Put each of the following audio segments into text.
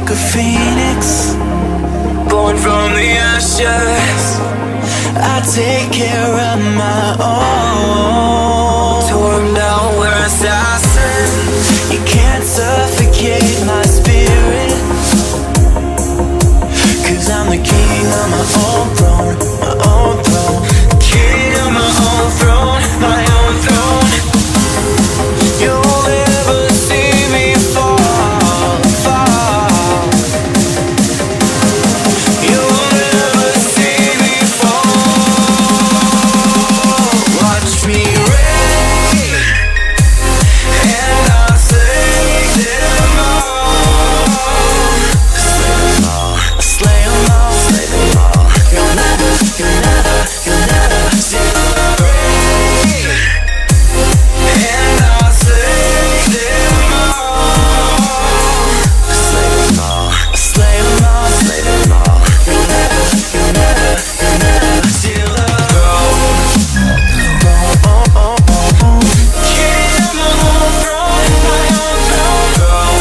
like a phoenix, born from the ashes. I take care of my own. Torn down, we're assassins. You can't suffocate my spirit, 'cause I'm the king of my own throne, my own throne. King of my own throne, my own throne. You'll never see me fall, fall. You'll never see me fall. Watch me reign, and I'll slay them all. Slay them all, slay them all, slay them all. You'll never see me reign, and I'll slay them all. Slay them all, slay them all, slay them all. You'll never steal a throne. King of my own throne, my own throne.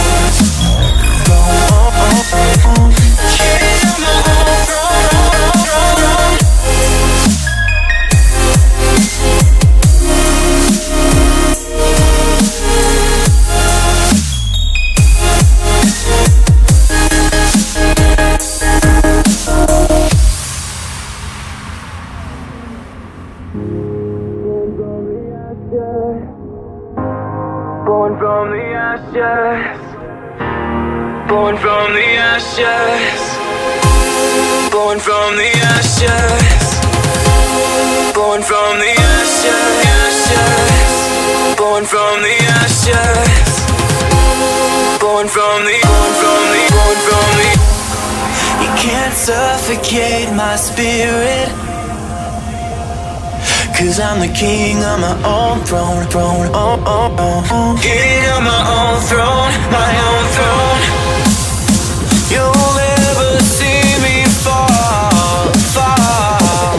King of my own throne. Born from the ashes, born from the ashes, born from the ashes, born from the ashes, born from the ashes, born from the. You can't suffocate my spirit, 'cause I'm the king of my own throne, throne, oh, oh, oh. King of my own throne, my own throne. You'll never see me fall, fall.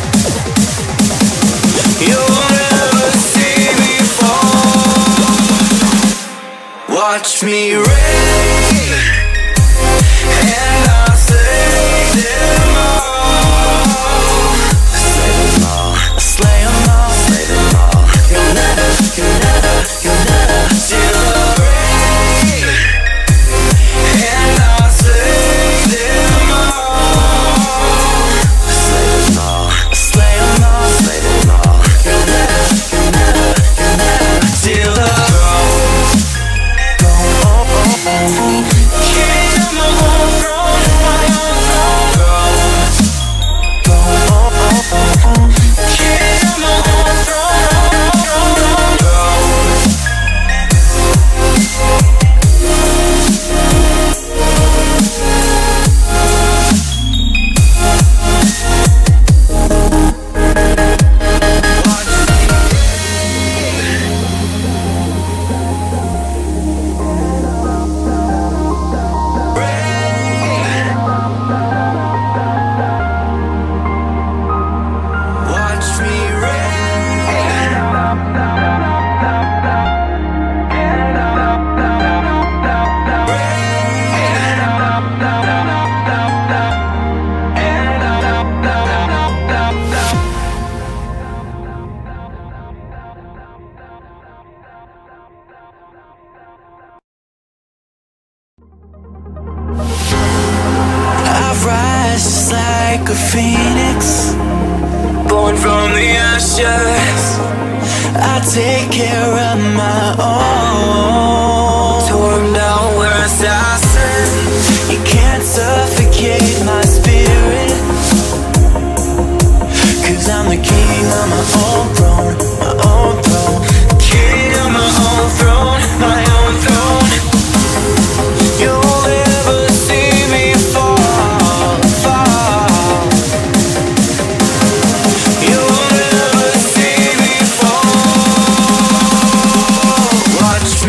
You'll never see me fall. Watch me reign, and I'll slay them all. Slay them all, slay them all, slay them all. You'll never steal a reign, and I'll slay them all. Slay them all, slay them all, slay them all. You'll never steal a throne. King of my own throne, my own throne. King of my own like a phoenix, born from the ashes. I take care of my own. Torn down, we're assassins. You can't suffocate my spirit, 'cause I'm the king of my own throne, my own throne. King of my own throne, my own throne. You'll never see me fall, fall. You'll never see me fall. Watch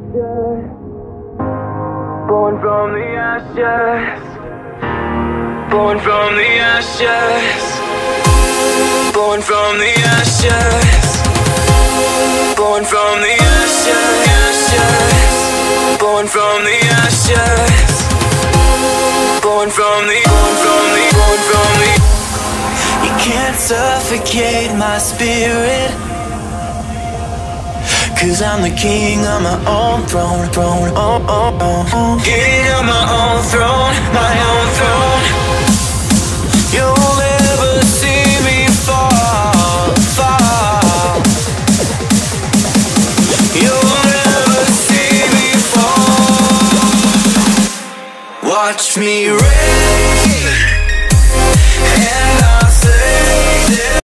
ashes, born from the ashes, born from the ashes, born from the ashes, born from the ashes, born from the ashes, born from the. You can't suffocate my spirit, 'cause I'm the king on my own throne, king on my own throne, my own throne. You'll never see me fall, fall. You'll never see me fall. Watch me rain.